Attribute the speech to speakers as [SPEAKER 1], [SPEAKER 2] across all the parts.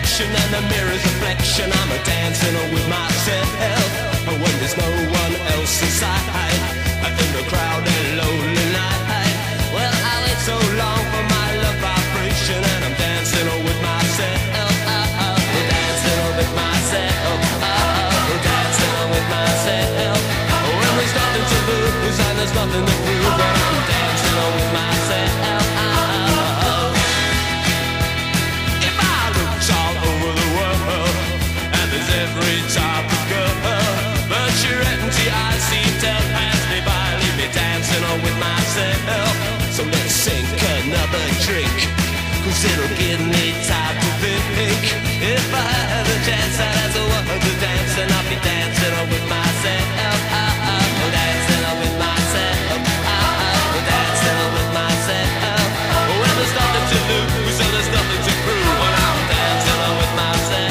[SPEAKER 1] reflection and the mirror's reflection. I'm a dancing with myself when there's no one else inside. In the crowded lonely night. Well, I wait so long for my love vibration, and I'm dancing with myself. Dancing with myself. Dancing with myself. When there's nothing to lose and there's nothing to prove, but I'm dancing with myself. If I looked all over the world, and there's every type of girl, but you're empty, I seem to pass me by. Leave me dancing with myself. So let's sink another drink, 'cause it'll give me time to think. If I had a chance, I'd ask the world to dance, and I'll be dancing with myself. Dancing with myself. Dancing with myself. When there's nothing to lose and there's nothing to prove, and I'm dancing with myself.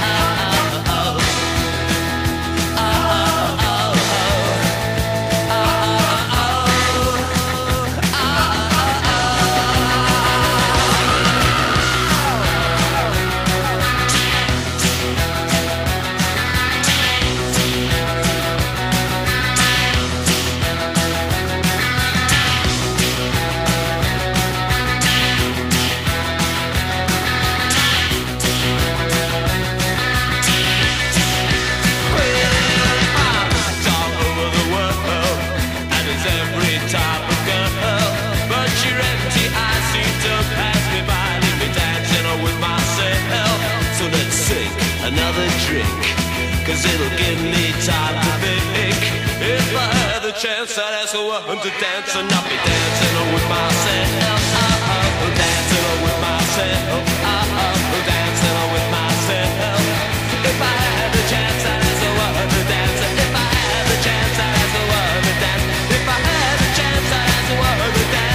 [SPEAKER 1] Another drink, 'cause it'll give me time to think. If I had the chance, I'd ask a woman to dance, and I'll be dancing with myself. Dancing with myself. Dancing with myself. If I had the chance, I'd ask a woman to dance. If I had the chance, I'd ask a woman to dance. If I had the chance, I'd ask a woman to dance.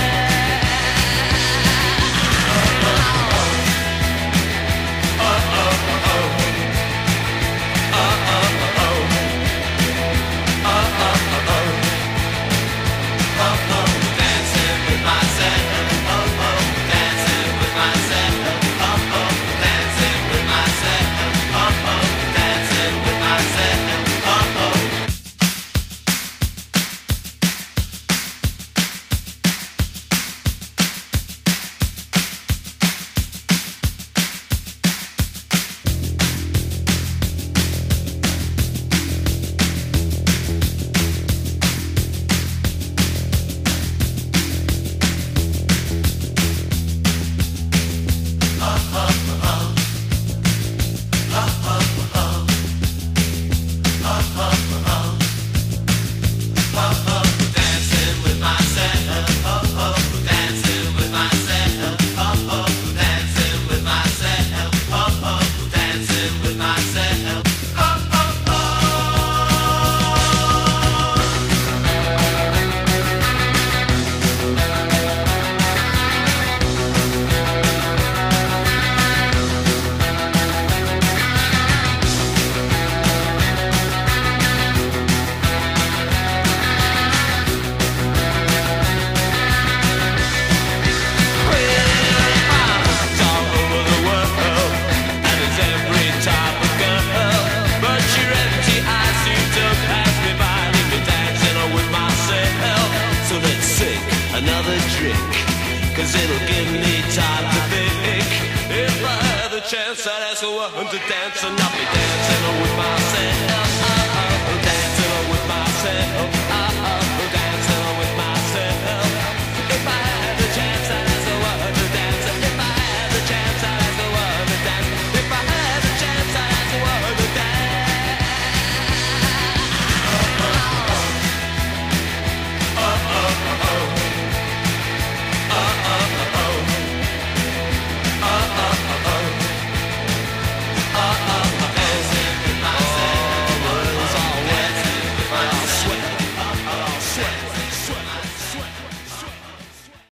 [SPEAKER 1] Another drink, 'cause it'll give me time to think. If I had the chance, I'd ask a woman to dance, and I'll be dancing with myself. Dancing with myself.